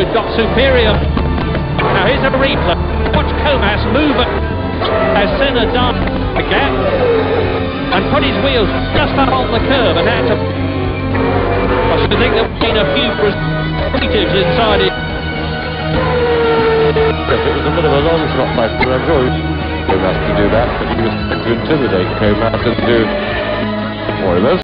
we've got superior. Now here's a replay. Watch Comas move as Senna done the gap and put his wheels just up on the curve and had to. I should think there have been a few positives inside it. Yes, it was a bit of a long shot by Comas to do that, but he was trying to intimidate Comas and do.